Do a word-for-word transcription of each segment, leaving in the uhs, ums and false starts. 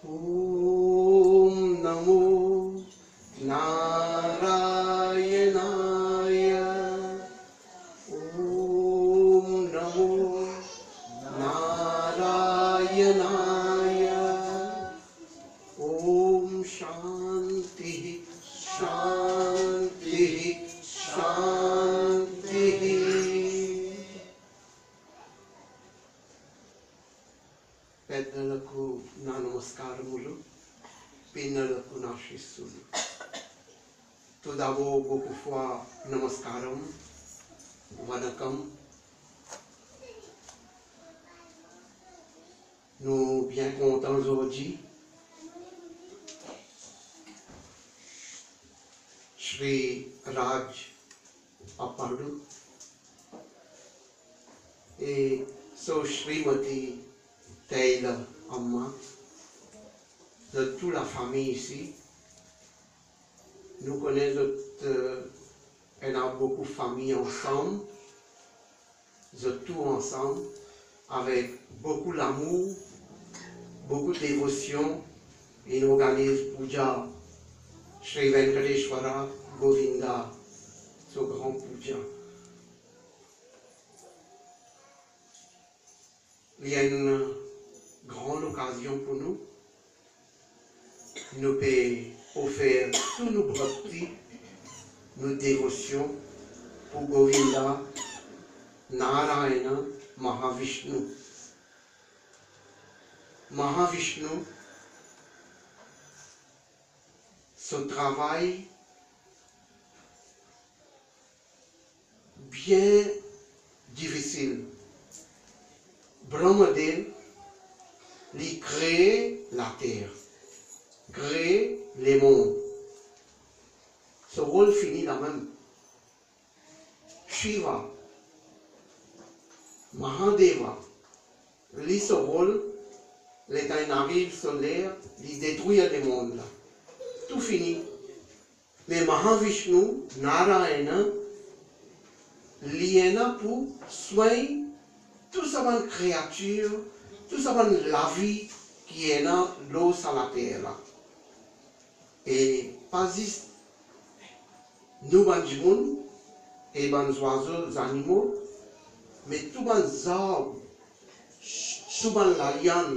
Om Namo Narayanaya. Om Namo Narayanaya. Om Shanti Shanti Shanti. పెద్దలకు నా నమస్కారములు, పిన్నలకు నా శిస్సులు. Tout d'abord, beaucoup fois, namaskaram, vanakkam. Nous bien contents aujourd'hui. Shri Raj Apadu et so Shrimati Taylor Amma, de toute la famille ici. Nous connaissons, euh, on a beaucoup de familles ensemble, de tout ensemble, avec beaucoup d'amour, beaucoup de dévotion. Et nous organisons Puja, Shri Venkateshwara Govinda, ce grand Puja. Il y a une grande occasion pour nous. Nous pouvons offrir tous nos bhakti, nos dévotions pour Govinda, Narayana, Mahavishnu. Mahavishnu, ce travail bien difficile. Brahmadev, il crée la terre, crée les mondes. Ce rôle finit là même. Shiva, Mahadeva, lui ce rôle, l'état arrive sur l'air, il détruit les mondes là. Tout finit. Mais Mahavishnu, Narayana, il est là pour soigner tout ça va créature, tout ça va la vie qui est dans l'eau sur la terre là. Et pas juste nous les gens et les oiseaux, les animaux, mais tous les arbres, tous les lianes,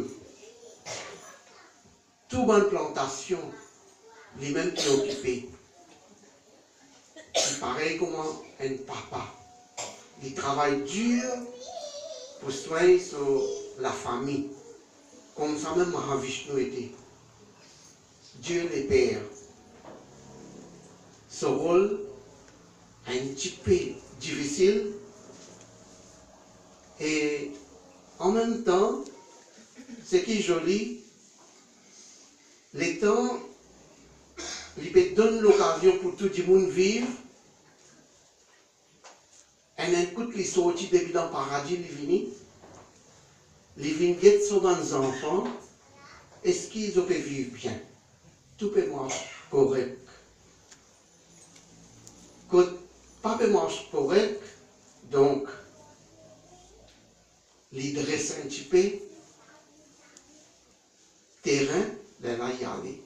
toutes les plantations, les mêmes préoccupés. C'est pareil comme un papa. Il travaille dur pour soigner sur la famille, comme ça même Mahavishnu était. Dieu le Père. Ce rôle est un petit peu difficile et en même temps, ce qui est joli, les temps, il peut donner l'occasion pour tout le monde de vivre. Et un coup de sorti depuis dans le paradis, il vient, il vient sur les enfants, est-ce qu'ils peuvent vivre bien? Tout peut marcher correct. Quand pas peut marcher correct, donc, il dresse un petit peu, terrain, il va y aller.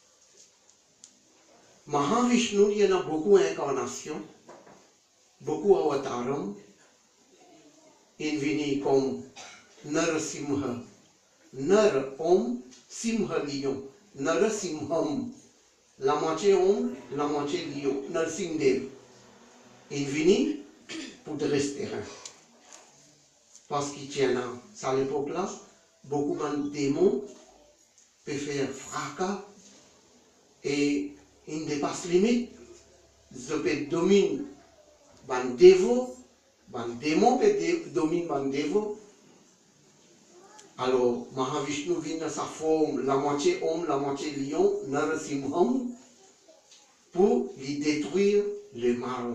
Mahavishnu, il y en a beaucoup d'incarnations. Beaucoup avataram, il vient comme Narasimha, Nar Om, Simha Lion, Narasimham, la moitié Om, la moitié Lion, Narsimdev. Il vient pour dresser terrain. Parce qu'il tient là, à l'époque là, beaucoup de démons peuvent faire fracas et ils dépassent les limites, ils peuvent dominer. Ban dévot, ban démon peut dominer ban dévot. Alors, Mahavishnu vient dans sa forme, la moitié homme, la moitié lion, Narasimham, pour lui détruire le mal.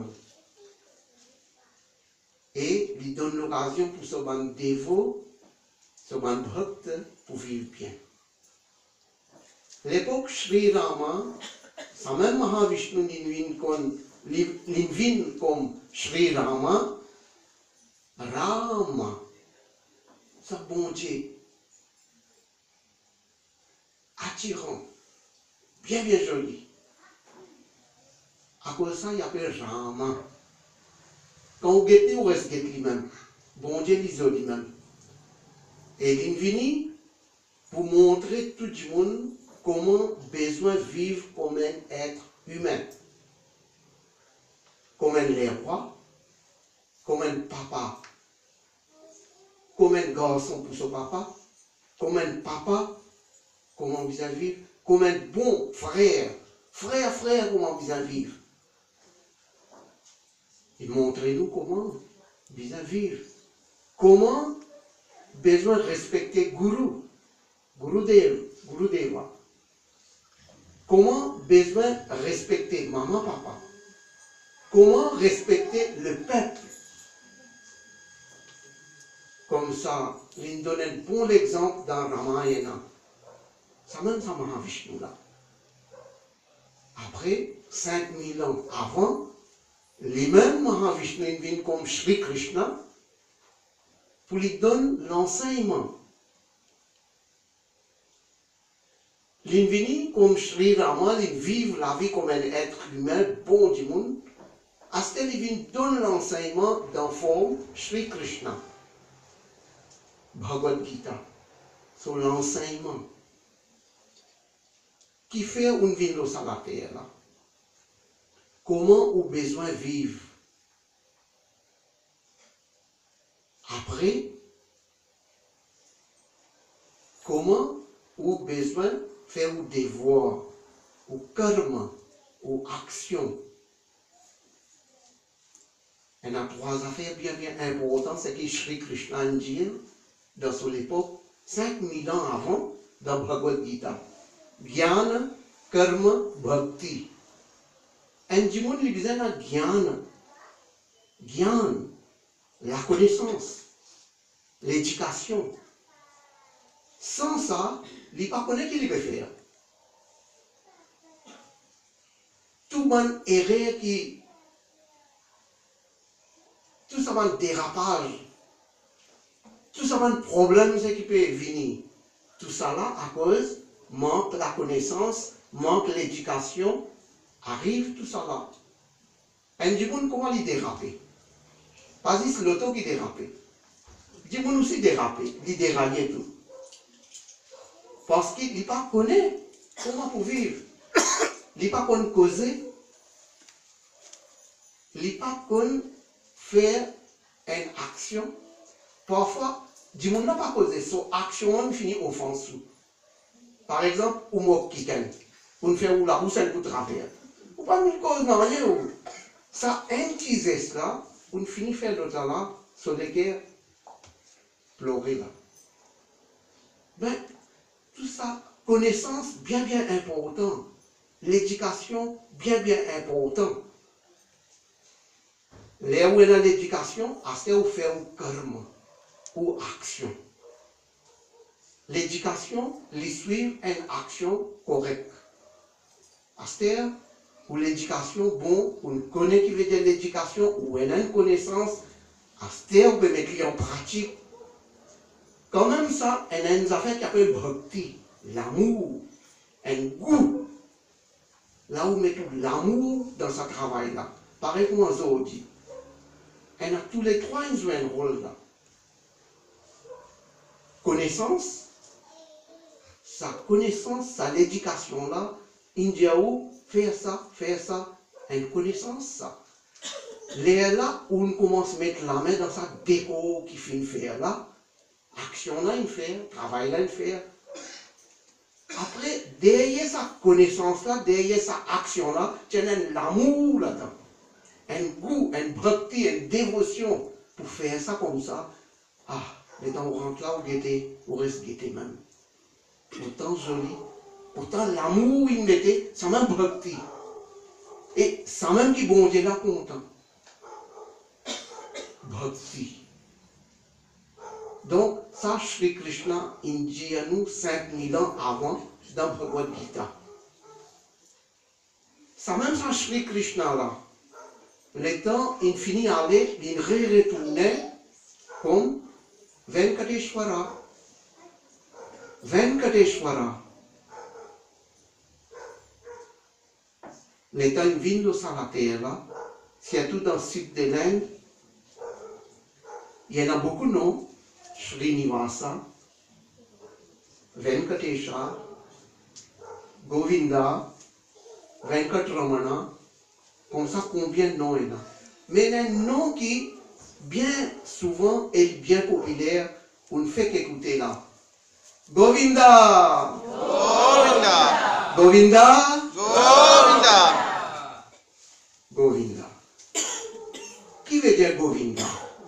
Et lui donne l'occasion pour ce ban dévot, ce ban bhakt, pour vivre bien. L'époque Sri Rama, ça même Mahavishnu vient comme L'invine comme Sri Rama, Rama, sa bonté, attirant, bien bien joli. À cause de ça, il appelle Rama. Quand vous guettez, vous restez lui-même. Bon Dieu, l'isole lui-même. Et il vient pour montrer tout le monde comment besoin vivre comme un être humain. Comme un les rois, comme un papa, comme un garçon pour son papa, comme un papa, comment vous allez vivre, comme un bon frère, frère, frère, comment vous allez vivre. Il montre-nous comment vous allez vivre. Comment besoin de respecter Guru, Gurudev, Gurudeva. Comment besoin de respecter maman, papa. Comment respecter le peuple. Comme ça, il donne un bon exemple dans Ramayana. Ça même ça Mahavishnu là. Après, cinq mille ans avant, les mêmes Mahavishnu viennent comme Sri Krishna pour lui donner l'enseignement. Ils viennent comme Sri Rama, ils vivent la vie comme un être humain, bon du monde. À ce qu'ils viennent donner l'enseignement dans la forme Sri Krishna. Bhagavad Gita, sur l'enseignement qui fait une vie sur la terre là. Comment on besoin vivre. Après, comment on besoin faire un devoir, ou karma, ou action. Il y a trois affaires bien bien importantes, c'est que Sri Krishna dit dans son époque, cinq mille ans avant, dans Bhagavad Gita. Jnana, karma, bhakti. Un dimon lui disait la jnana. Jnana, la connaissance, l'éducation. Sans ça, il ne pas connaît qu'il peut faire. Tout bon erreur qui, tout ça bon dérapage, tout ça bon problème qui peut venir. Tout ça là à cause manque la connaissance, manque l'éducation, arrive tout ça là. Un dimon comment il déraper? Pas juste l'auto qui dérape. Dimon aussi déraper, il déraillait tout. Parce qu'il n'est pas connaît comment pour vivre. Il n'est pas connaît causer. Il n'est pas connaît faire une action. Parfois, du monde n'a pas causé. Son action finit offensive. Par exemple, ou mot qui gagne. On fait ou la bouche pour travers. Ou pas une cause non rien. Ça, un petit geste là, on finit faire l'autre là, sur les guerres, pleurer là. Ben, tout ça, connaissance bien bien important. L'éducation bien bien important. Là où est dans l'éducation, c'est où faire un karma ou action. L'éducation, les suivre une action correcte. C'est où l'éducation, bon, on connaît qui veut dire l'éducation, ou on a une connaissance, c'est où on peut mettre en pratique. Quand même ça, il y a une affaire qui appelle bhakti, l'amour, un goût. Là où on met l'amour dans ce travail-là. Pareil comme on dit. Il y a tous les trois, ils ont un rôle là. Connaissance, sa connaissance, sa l'éducation là, Indiaou, faire ça, faire ça, une connaissance ça. Là où on commence à mettre la main dans sa déco qui finit faire là, action là, il fait, travail là, il fait. Après, derrière sa connaissance là, derrière sa action là, il y a l'amour là-dedans. Un goût, un bhakti, une dévotion pour faire ça comme ça. Ah, mais quand on rentre là, on guette, on reste guetté même. Autant joli, autant l'amour il mettait, ça même bhakti. Et ça même qui bon Dieu là content. Bhakti. Donc, ça, Sri Krishna, il dit à nous cinq mille ans avant dans Bhagavad Gita. Ça même ça, Sri Krishna là, le temps, il finit à aller, il retournait comme Venkateshwara. Venkateshwara. les temps viennent de la terre là, surtout dans le sud de l'Inde, il y en a beaucoup, non? Srinivasa, Venkatesha, Govinda, Venkatramana, comme ça, combien de noms il y a? Mais il y a un nom qui, bien souvent, est bien populaire, on ne fait qu'écouter là. Govinda! Govinda! Govinda! Govinda! Govinda. Qui veut dire Govinda?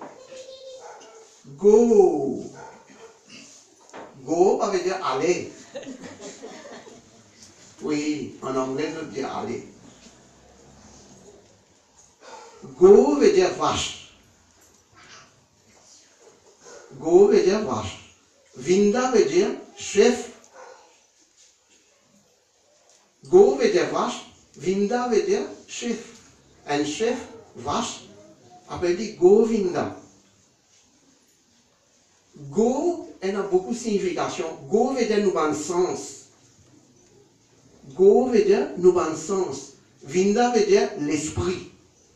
Go. Go, ça veut dire aller. Oui, en anglais, ça veut dire aller. Go veut dire vache. Go veut dire vache. Vinda veut dire chef. Go veut dire vache. Vinda veut dire chef. Un chef, vache, appelle dit Govinda. Go, elle a beaucoup de signification. Go veut dire nous bon sens. Go veut dire nous bon sens. Vinda veut dire l'esprit.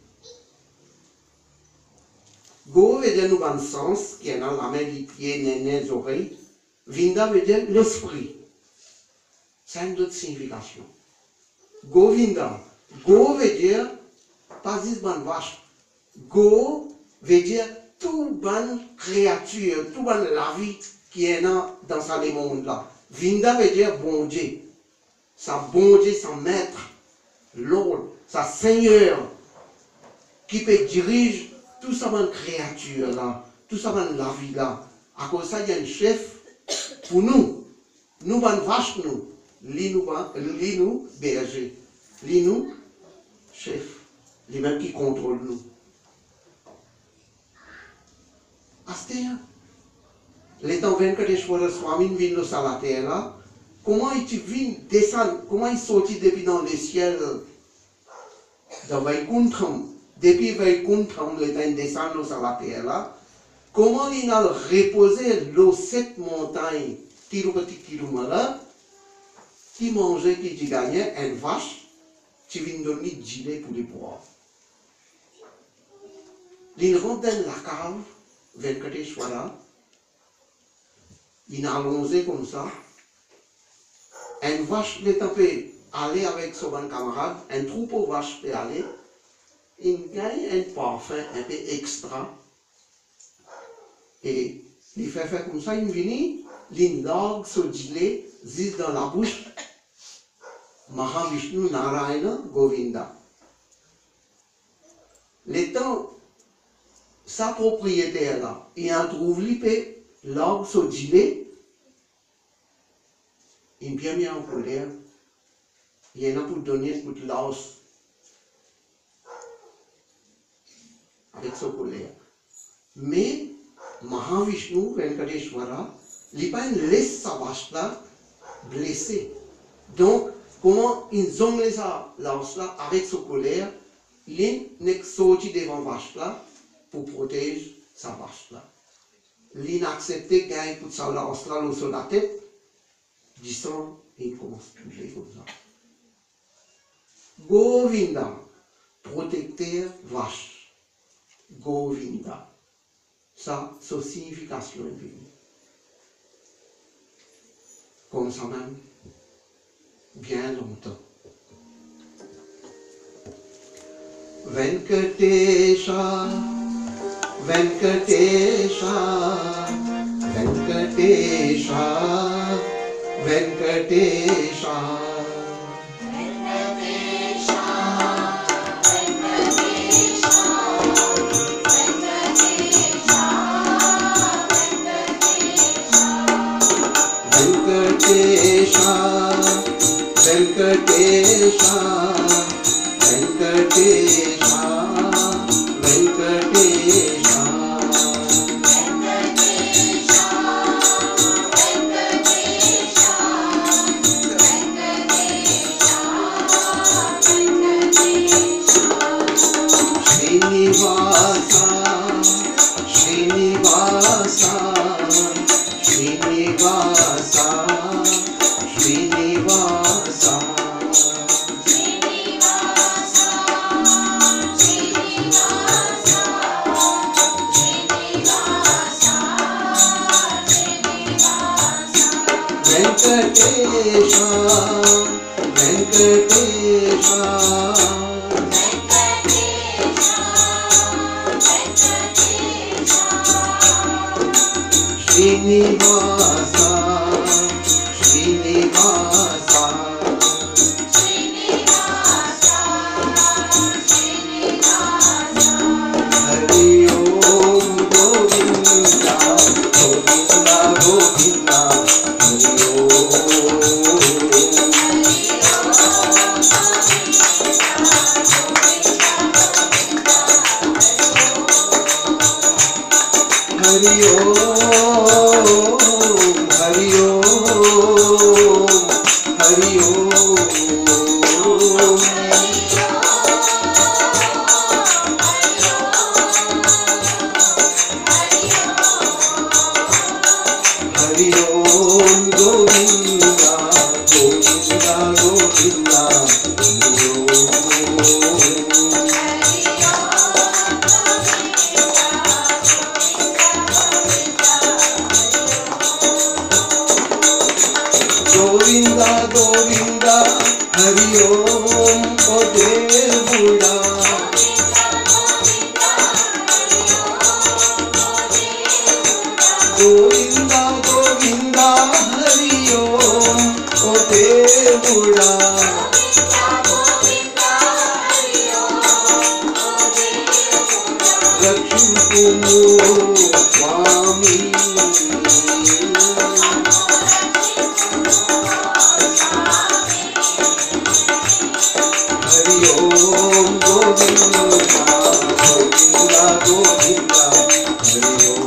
Go veut dire nous bon sens, qui est dans la main, les pieds, les nez, les oreilles. Vinda veut dire l'esprit. C'est une autre signification. Govinda. Go veut dire, pas juste bonne vache. Go veut dire toute bonne créature, toute bonne la vie qui est dans, dans ce monde-là. Vinda veut dire bon Dieu. Sa bon Dieu, son maître, Lord, sa Seigneur, qui peut diriger tout ça bonne créature là, tout ça bonne la vie là. À cause de ça, il y a un chef pour nous. Nous, bonne vache, nous. Lui, nous, lui, nous, berger. Lui, nous, chef. Les mêmes qui contrôlent nous. Astéa, les temps Venkateshwara Swami viennent de la terre là, comment ils viennent descendre, comment ils sortent depuis dans le ciel de Vaikuntram, depuis Vaikuntram, les temps descendent de la terre là, comment ils ont reposé l'eau sept montagnes, Tirupati Tirumala, qui mangeait, qui gagnait une vache, qui vient donner du gilet pour les boire. Ils rentrent dans la cave, Venkateshwara, il a allongé comme ça. Une vache peut aller avec son bon camarade, un troupeau de vaches peut aller. Il gagne un parfum un peu extra. Et il fait faire comme ça, il vient, il largue son gilet, zis dans la bouche. Mahavishnu Narayana Govinda. Les temps, sa propriétaire là, il en trouve l'ipé, l'arbre son gilet, il bien mis en colère, il y en a pour donner pour l'os avec son colère. Mais Mahavishnu Venkateshwara, il pas laisse sa vache là blessée. Donc, comment ils ont laissé l'os là avec son colère, il n'est sorti devant la vache là pour protéger sa vache là. Il a accepté qu'il y ait tout ça là sur la tête, du sang, et il commence à bouger comme ça. Govinda, protecteur vache. Govinda. Ça, c'est signification infinie. Comme ça même, bien longtemps. Venkatesha, Venkatesha, Venkatesha, Venkatesha. Venkatesha, Venkatesha, Venkatesha, Venkatesha. Srinivasa, Srinivasa, Srinivasa, Srinivasa. Venkatesha, Venkatesha, Srinivasa, Srinivasa, Hari Om Govinda, Govinda, Govinda, Hari Om, Hari Om, Hari Om, Hari Om. Hari Om Govinda, Govinda, Govinda, Hari Om. Govinda, Govinda, Hari Om, O Devuda. Govinda, Govinda, Hari Om, O Devuda. Rakshukumu Swami. Hari Om Govinda, Govinda, Govinda, Hari Om.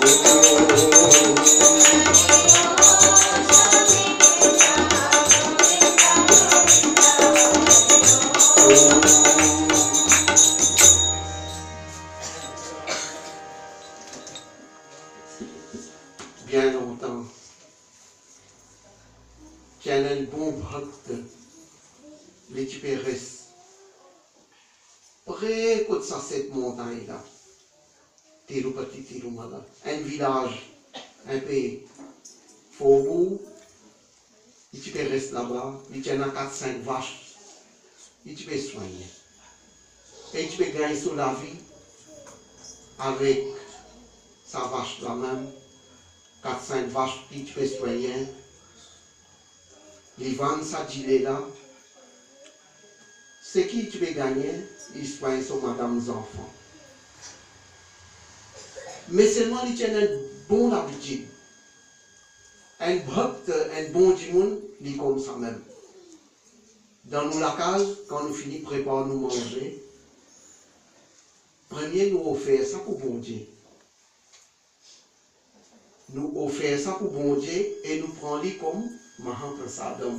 Bien longtemps, qu'il y a un bon bhakt, les Tibéris, près de cette montagne-là, Tirupati, Tirumala, un village, un pays, Faubourg, les Tibéris là-bas, il y a quatre cinq vaches, les Tibéris soigner. Et tu peux gagner sur la vie avec sa vache là-même, quatre cinq vaches qui tu peux soigner. Les ventes, ça dit là. Ce qui tu peux gagner, ils soignent sur madame les enfants. Mais seulement ils tiennent une bonne habitude. Un bhakt, un bon dimoun, il est comme ça même. Dans nous la case, quand nous finissons préparer nous manger, premier nous offrir ça pour bon Dieu. Nous offrir ça pour bon Dieu et nous prenons comme Mahaprasadam.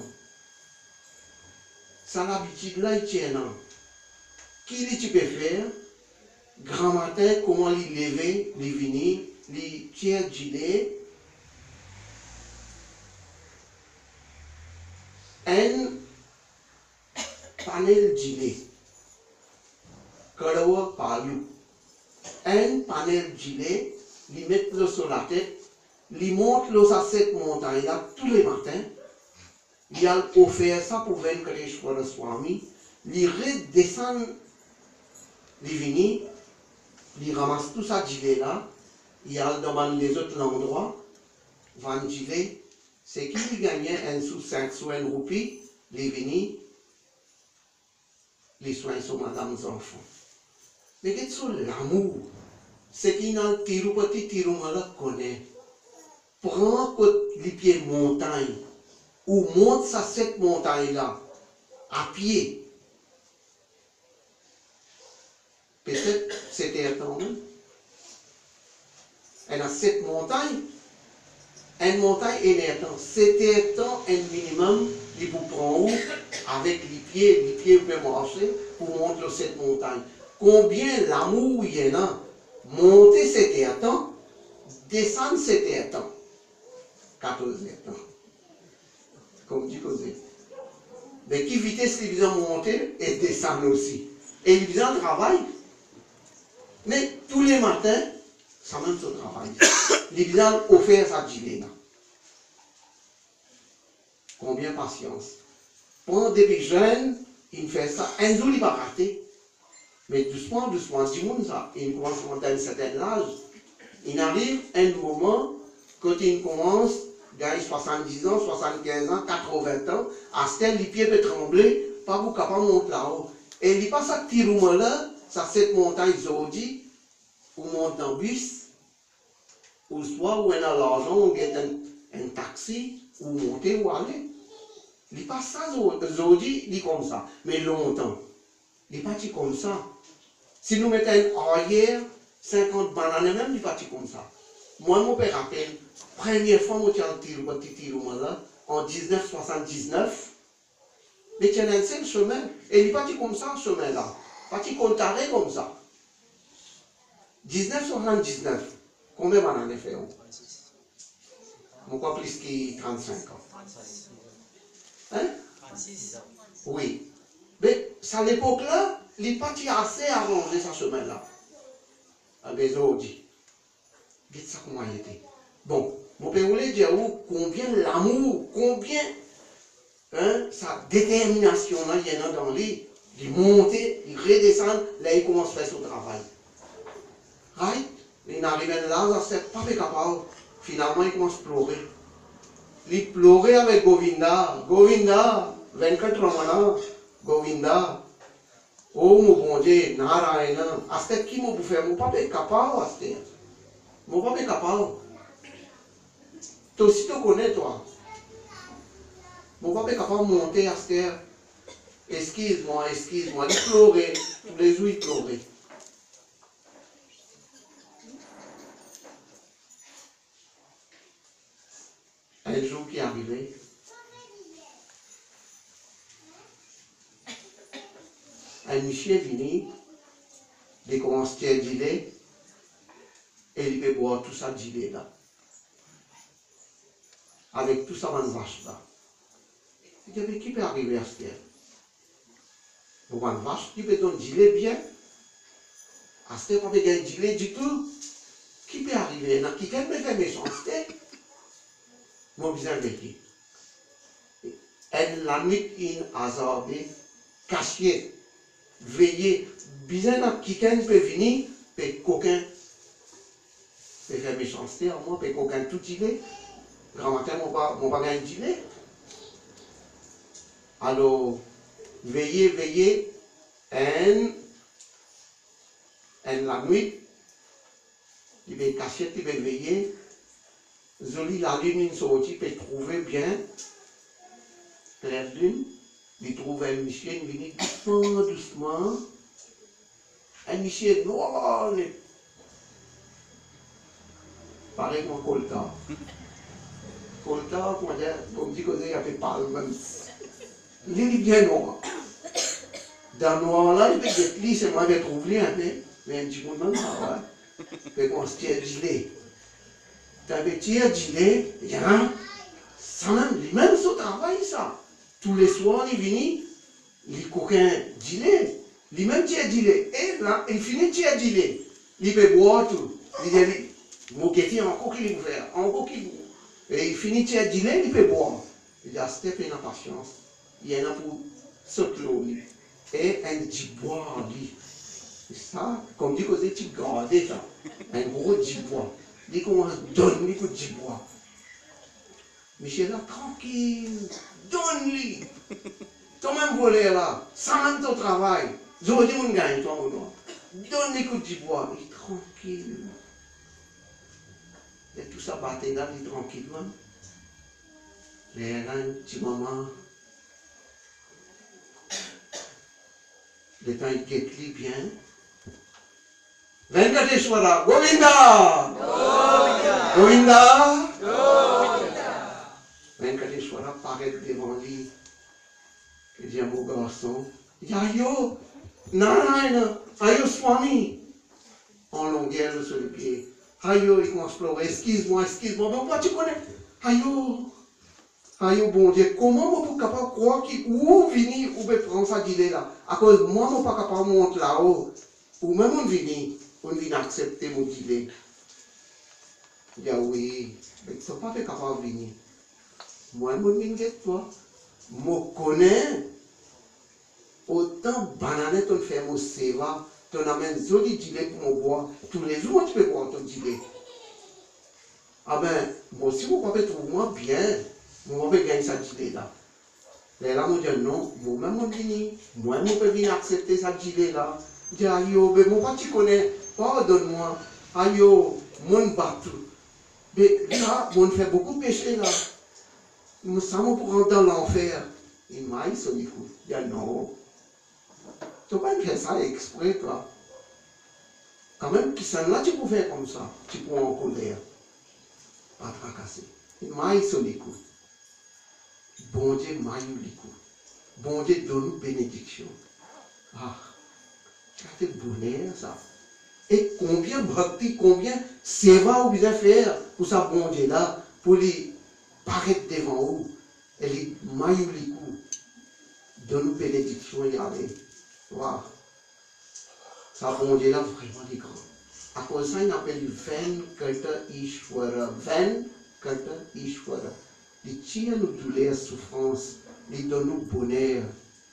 Ça l'habitude là, il tient là. Qui tu peux faire? Grand matin, comment il lever, il venir, il tient du lait. Un panel de lait. Karawa palu. Un panel de lait, il met le sur la tête, il monte le à cette montagne là tous les matins. Il a offert ça pour Venkateshwara Swami. Il redescend, il vient, il ramasse tout ça gilet là. Il a demandé les autres endroits. Van gilet, c'est qui gagnait un sou, cinq sous, un roupie. Il vient, les soins sur madame les enfants. Mais qu'est-ce que l'amour? C'est qui dans Tirupati, Tirumala connaît. Prends les pieds montagne. Ou monte ça cette montagne-là, à pied. Peut-être c'était attendu. Elle a cette montagne, une montagne et les temps. C'était temps un minimum, il vous prend où, avec les pieds, les pieds vous pouvez marcher pour monter cette montagne. Combien l'amour il y en a? Monter c'était temps, descendre c'était temps. quatorze temps. Comme tu causais. Mais qui vitesse les visants monter et descendre aussi. Et les visants travaillent. Mais tous les matins, ça même se travaille. Les visants offrent sa gilet là. Combien de patience. Pendant depuis jeune, il fait ça. Un jour, il va rater. Mais doucement, doucement, du monde, ça, il commence à monter à un certain âge. Il arrive un moment, quand il commence, gagner soixante-dix ans, soixante-quinze ans, quatre-vingts ans, à ce temps, les pieds peuvent trembler, pas pour capable de monter là-haut. Et il passe à petit moment-là, ça cette montagne aujourd'hui, ou monte en bus, ou soit où on a l'argent, on gagne un, un taxi, ou monter ou aller. Il passe ça aujourd'hui, il est comme ça, mais longtemps. Il n'est pas comme ça. Si nous mettons un arrière, cinquante bananes même, il n'est pas comme ça. Moi, mon père rappelle, première fois, moi, j'ai un petit tir là, en mille neuf cent soixante-dix-neuf, mais il y a un seul chemin. Et il n'est pas comme ça, ce chemin-là. Pas comme taré comme ça. mille neuf cent soixante-dix-neuf, combien de bananes fait on? Pourquoi plus que trente-cinq ans? Hein? Oui. Mais à l'époque-là, les partis assez arrangé ce chemin-là. Avec aujourd'hui. Dites ça comment il était. Bon, mon père voulait dire combien l'amour, combien hein, sa détermination là, il y en a dans lui, de monter, de redescendre, là il commence à faire son travail. Right? Il arrive là, c'est pas capable. Finalement, il commence à pleurer. Il pleurait avec Govinda. Govinda, vingt-quatre ans maintenant, Govinda. Oh mon bon Dieu, Narayana. Est-ce qui m'a faire? Mon papa est capable, Asté. Mon papa est capable. Toi aussi, tu connais, toi. Mon papa est capable de monter, Asté. Excuse-moi, excuse-moi. Il pleurait. Tous les jours, il pleurait. Un jour qui est arrivé, un monsieur est venu, il commence à dire, et il peut boire tout ça d'idée là. Avec tout ça dans une vache là. Il dit, mais qui peut arriver à ce terre? Pour une vache, qui peut donner gilet bien? À ce terre, pas besoin de gilet du tout. Qui peut arriver? Il y a qui peut faire méchanceté? Moi, je vais elle la nuit in hasardé, caché, veillé, bien qui peut venir, peut coquin, peut faire méchanceté en moi, peut coquin tout gilet. Grand matin, mon pas, mon pas gagner gilet. Alors, veillez, veillez, en, en la nuit, il va cacher, il va veiller. Zoli la lune, une sortie, peut trouver bien, clair lune, il trouve un monsieur, il vient doucement, doucement, un monsieur noir, pareil comme Colta. Colta, comment dire, comme dit qu'il y avait pas le même. Il est bien noir. Dans le noir là, il peut être lisse, c'est moi qui trouve lui un peu, mais un petit peu même ça, ouais. Il peut constituer un gilet. T'avais tiré du lait, il y a un, ça même, lui-même son travail, ça. Tous les soirs, il vient, il coquin du lait, lui-même tire du lait. Et là, il finit de tirer du lait. Il peut boire tout. Il dit, moquetti, encore qu'il veut faire, encore qu'il veut. Et il finit de tirer du lait, il peut boire. Il dit, ah, c'était une patience. Il y en a pour sauter l'eau. Et un petit bois, lui. C'est ça, comme dit que c'est petit gardé, ça. Un gros petit bois. Il commence à donner coup de bois. Michel là, tranquille, donne-lui. Toi-même volé là, sans même ton travail. J'aurais dit, on gagne, toi ou non. Donne-lui coup de bois. Il est tranquille. Et tout ça battait là, il est tranquillement. Il y a un petit moment. Le temps, il guette bien. Venkateshwara, Govinda! Govinda! Govinda! Govinda! Venkateshwara paraît devant lui. Il dit à mon garçon, il dit, ayo, Narayana, ayo Swami. En longueur sur le pied. Ayo, il commence à pleurer, excuse-moi, excuse-moi, mais pourquoi tu connais? Ayo, ayo, bon Dieu, comment je suis capable de croire qu'il ou venir ou peut prendre ça d'idée là? À cause de moi, je ne suis pas capable de monter là-haut. Ou même on vient, on vient accepter mon gilet. Il dit, ah oui, mais tu ne sont pas capable de venir. Moi, je me toi. Je connais autant bananes ton fait mon seva, ton amène joli gilet pour me boire. Tous les jours, tu peux boire ton gilet. Ah ben, moi aussi, mon papa trouve moi bien. Mon papa gagne sa gilet là. Et là, moi, je dis non, moi-même, je dis, moi, je peux venir accepter sa gilet là. Je dis, aïe, ben, mon papa, tu connais, pardonne-moi. Aïe, mon bateau. Mais là, on fait beaucoup péché là. Nous sommes pour rentrer dans l'enfer. Il m'a dit, il dit, non. Tu ne peux pas faire ça exprès, toi. Quand même, qui sont là, tu peux faire comme ça. Tu peux en colère. Pas tracasser. Il m'a dit, bon Dieu m'a dit, bon Dieu donne bénédiction. Ah, c'est le bonheur, ça. Et combien bhakti, combien seva vous besoin faire pour ça, bon Dieu là, pour lui paraître devant vous. Et lui maillot les coups. Donne-nous bénédiction et allez. Voilà. Ça, bon Dieu là, vraiment des grands. À cause de ça, il appelle Ven Kata Ishwara. Ven Kata Ishwara. Il tire nous douleurs, souffrances. Il donne nous bonheur.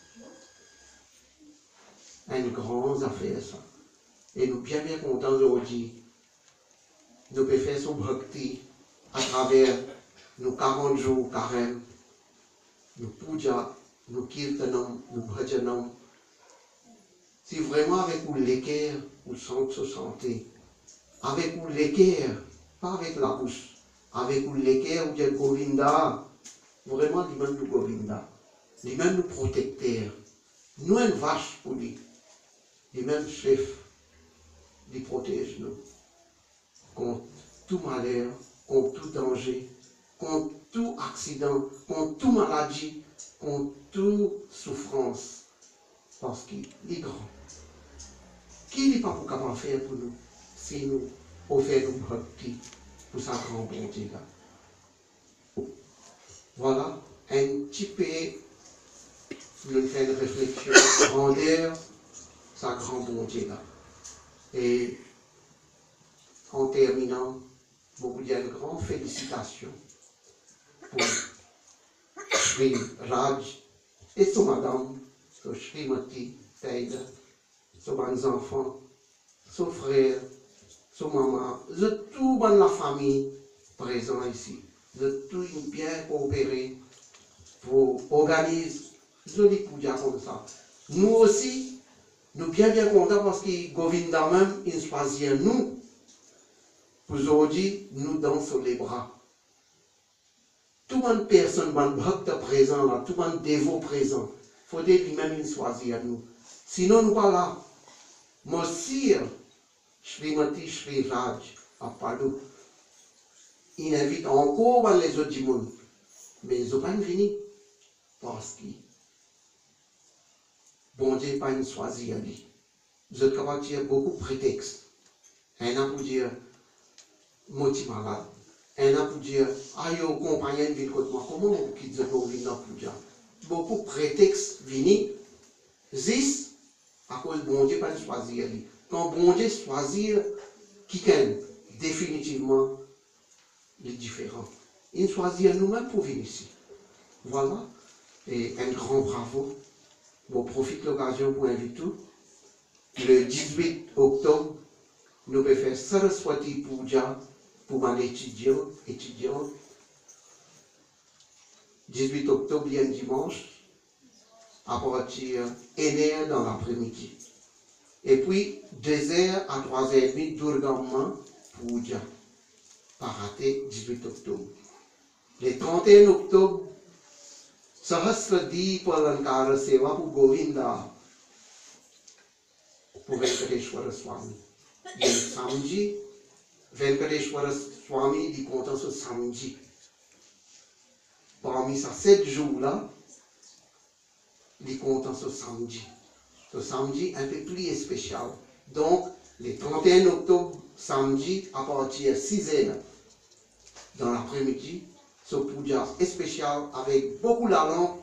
Une grande affaire, ça. Et nous bien bien contents aujourd'hui. Nous pouvons faire son bhakti à travers nos quarante jours carême, nos puja, nos kirtanam, nos bhajanam. Si vraiment avec vous l'équerre, vous sentez se santé. Avec vous l'équerre, pas avec la bouche. Avec vous l'équerre, vous dites Govinda. Vraiment, lui-même nous Govinda. Lui-même nous protecteur. Nous une vache pour lui. Lui-même chef. Il protège nous contre tout malheur, contre tout danger, contre tout accident, contre toute maladie, contre toute souffrance. Parce qu'il est grand. Qui n'est pas capable de faire pour nous si nous offrons nous bhakti pour sa grande bonté là. Voilà un petit peu, nous faisons une réflexion grandeur, sa grande bonté là. Et en terminant, je vous dis une grande félicitation pour Shri Raj et son madame, son Shrimati Taylor, son enfants, son frère, son maman, de toute la famille présente ici, de tout bien coopéré pour organiser joli puja comme ça. Nous aussi, nous bien bien contents parce que Govinda même, il choisit nous. Pour aujourd'hui, nous dansons les bras. Tout le monde personne, tout le bhakta présent là, tout le monde dévot présent, il faudrait lui-même il choisir nous. Sinon, nous pas là. Mon sire, Shrimati Shri Raj, à Padou, il invite encore les autres du monde. Mais ils n'ont pas fini. Parce que bon Dieu n'a pas choisi à lui. Vous êtes capable de dire beaucoup de prétextes. Un a pour dire, moi je suis malade. Un a pour dire, ah yo, compagnon vient contre moi. Comment vous quittez pour venir pour dire? Beaucoup de prétextes viennent. Zis, à cause de bon Dieu n'a pas choisi à lui. Quand bon Dieu choisit quelqu'un, définitivement, il est différent. Il choisit à nous-mêmes pour venir ici. Voilà. Et un grand bravo. Bon, profite de l'occasion pour inviter tout. Le dix-huit octobre, nous allons faire Saraswati Puja pour mes étudiants, étudiantes. dix-huit octobre, il y a un dimanche, à partir d'une heure dans l'après-midi. Et puis, deux heures à trois heures trente, Durgamma Puja. Pas raté, dix-huit octobre. Le trente et un octobre, Sahasradipa Alankara Seva pour Govinda, pour Venkateshwara Swami. Il y a le Samji, Venkateshwara Swami dit content sur Samji. Parmi ces sept jours-là, il content sur Samji. Ce Samji un peu plus spécial. Donc, le trente et un octobre, Samji, à partir de six heures dans l'après-midi, ce puja spécial avec beaucoup de lampe,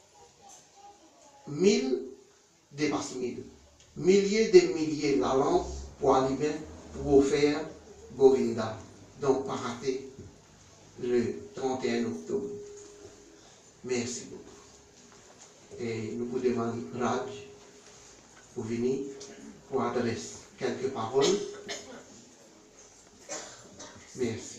mille dépasse mille, milliers de milliers de lampe pour allumer, pour offrir Govinda. Donc, pas rater le trente et un octobre. Merci beaucoup. Et nous vous demandons, Raj, pour venir, pour adresser quelques paroles. Merci.